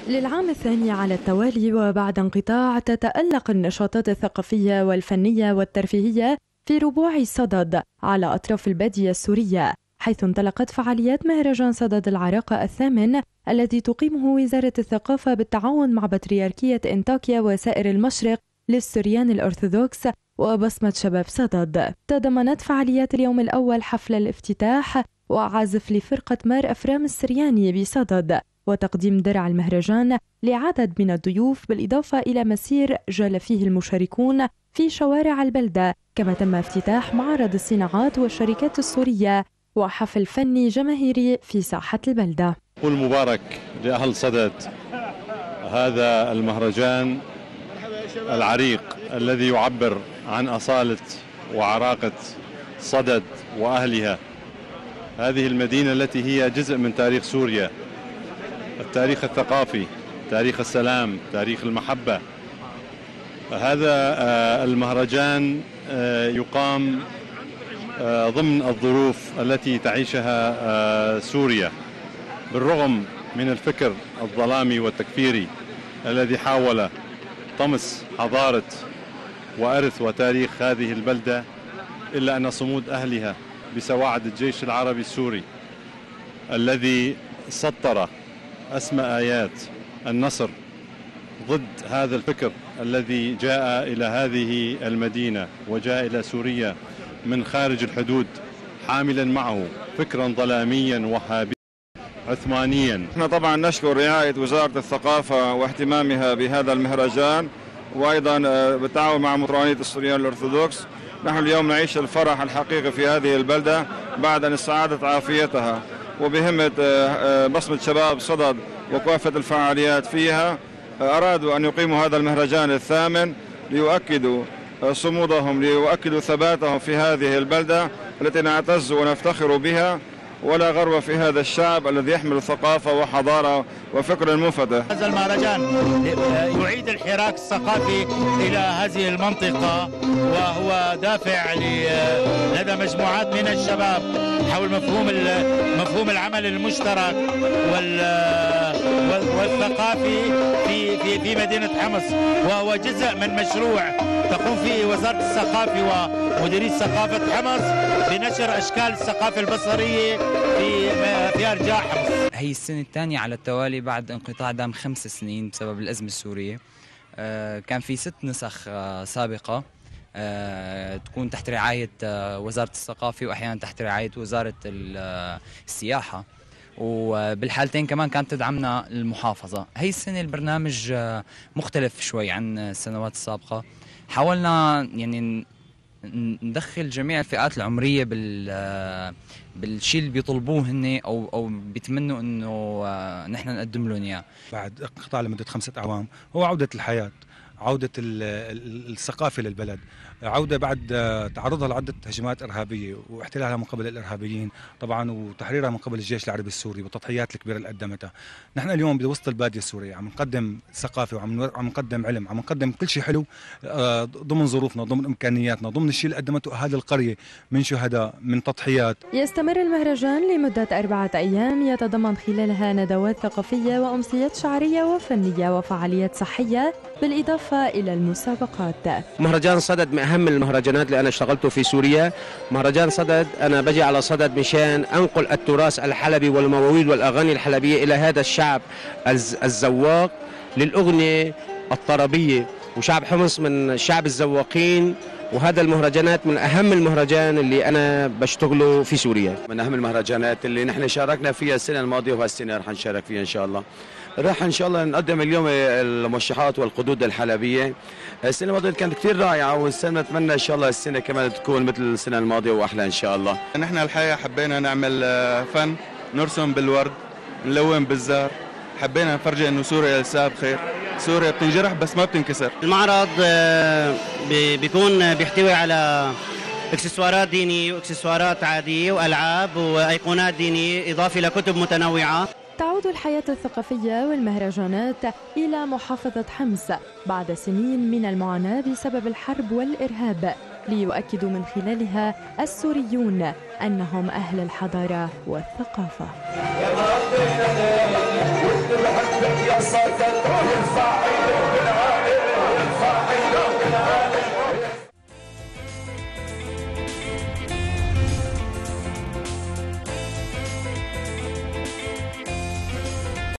للعام الثاني على التوالي وبعد انقطاع تتألق النشاطات الثقافية والفنية والترفيهية في ربوع صدد على أطراف البادية السورية، حيث انطلقت فعاليات مهرجان صدد العراقة الثامن الذي تقيمه وزارة الثقافة بالتعاون مع بطريركية أنطاكيا وسائر المشرق للسريان الأرثوذكس وبصمة شباب صدد. تضمنت فعاليات اليوم الأول حفل الافتتاح وعزف لفرقة مار أفرام السرياني بصدد وتقديم درع المهرجان لعدد من الضيوف، بالإضافة إلى مسير جال فيه المشاركون في شوارع البلدة، كما تم افتتاح معرض الصناعات والشركات السورية وحفل فني جماهيري في ساحة البلدة. كل مبارك لأهل صدد، هذا المهرجان العريق الذي يعبر عن أصالة وعراقة صدد وأهلها، هذه المدينة التي هي جزء من تاريخ سوريا، التاريخ الثقافي، تاريخ السلام، تاريخ المحبة. هذا المهرجان يقام ضمن الظروف التي تعيشها سوريا، بالرغم من الفكر الظلامي والتكفيري الذي حاول طمس حضارة وإرث وتاريخ هذه البلدة، إلا أن صمود أهلها بسواعد الجيش العربي السوري الذي سطر أسمى آيات النصر ضد هذا الفكر الذي جاء إلى هذه المدينة وجاء إلى سوريا من خارج الحدود حاملا معه فكرا ظلاميا وهابيا عثمانيا. احنا طبعا نشكر رعاية وزارة الثقافة واهتمامها بهذا المهرجان، وأيضا بالتعاون مع مطرانية السوريان الأرثوذكس. نحن اليوم نعيش الفرح الحقيقي في هذه البلدة بعد أن استعادت عافيتها، وبهمة بصمة شباب صدد وكافة الفعاليات فيها أرادوا أن يقيموا هذا المهرجان الثامن ليؤكدوا صمودهم، ليؤكدوا ثباتهم في هذه البلدة التي نعتز ونفتخر بها، ولا غرو في هذا الشعب الذي يحمل ثقافة وحضارة وفكر منفتح. هذا المهرجان يعيد الحراك الثقافي إلى هذه المنطقة، وهو دافع لدى مجموعات من الشباب حول مفهوم العمل المشترك والثقافي في مدينة حمص، وهو جزء من مشروع تقوم فيه وزارة الثقافة ومديرية ثقافة حمص بنشر أشكال الثقافة البصرية في أرجاء حمص. هي السنة الثانية على التوالي بعد انقطاع دام 5 سنين بسبب الأزمة السورية. كان في 6 نسخ سابقة تكون تحت رعاية وزارة الثقافة وأحيانا تحت رعاية وزارة السياحة، وبالحالتين كمان كانت تدعمنا المحافظة. هي السنة البرنامج مختلف شوي عن السنوات السابقة. حاولنا يعني ندخل جميع الفئات العمرية بالشيء اللي بيطلبوه هن أو بيتمنوا إنه نحن نقدم لهم إياه. بعد انقطاع لمدة 5 أعوام هو عودة الحياة، عودة الثقافة للبلد، عودة بعد تعرضها لعدة هجمات إرهابية واحتلالها من قبل الإرهابيين طبعا، وتحريرها من قبل الجيش العربي السوري والتضحيات الكبيرة اللي قدمتها. نحن اليوم بوسط البادية السورية عم نقدم ثقافة وعم نقدم علم، عم نقدم كل شيء حلو ضمن ظروفنا، ضمن إمكانياتنا، ضمن الشيء اللي قدمته هذه القرية من شهداء، من تضحيات. يستمر المهرجان لمدة 4 أيام، يتضمن خلالها ندوات ثقافية وأمسيات شعرية وفنية وفعاليات صحية، بالإضافة إلى المسابقات. مهرجان صدد من أهم المهرجانات اللي أنا اشتغلته في سوريا. مهرجان صدد أنا بجي على صدد مشان أنقل التراث الحلبي والمواويل والأغاني الحلبية إلى هذا الشعب الزواق للأغنية الطربية، وشعب حمص من شعب الزواقين، وهذا المهرجانات من أهم المهرجان اللي أنا بشتغله في سوريا. من أهم المهرجانات اللي نحن شاركنا فيها السنة الماضية وهالسنة رح نشارك فيها إن شاء الله. راح إن شاء الله نقدم اليوم الموشحات والقدود الحلبية. السنة الماضية كانت كثير رائعة، والسنة نتمنى إن شاء الله السنة كمان تكون مثل السنة الماضية وأحلى إن شاء الله. نحن الحقيقة حبينا نعمل فن، نرسم بالورد، نلون بالزهر. حبينا نفرجي إنه سوريا لسه بخير، سوريا بتنجرح بس ما بتنكسر. المعرض بيكون بيحتوي على اكسسوارات دينية واكسسوارات عادية وألعاب وأيقونات دينية، إضافة لكتب متنوعة. تعود الحياة الثقافية والمهرجانات إلى محافظة حمص بعد سنين من المعاناة بسبب الحرب والإرهاب، ليؤكدوا من خلالها السوريون أنهم أهل الحضارة والثقافة. صدد يرفع